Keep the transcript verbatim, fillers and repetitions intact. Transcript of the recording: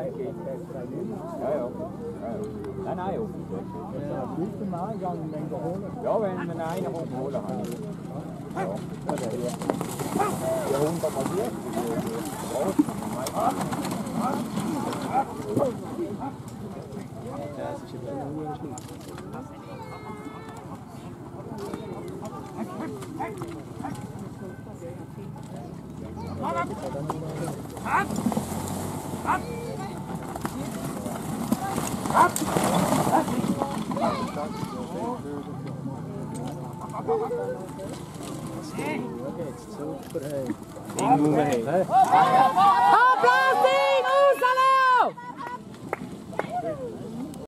Ja, ja. Nein, nein, auf. Ja, wenn man einen kommt holen, habe ich. Ja, das ist ja. Die hundert mal vier. Ja, es ist eben nur schlimm. Super, hey. Ding, hey. Applaus!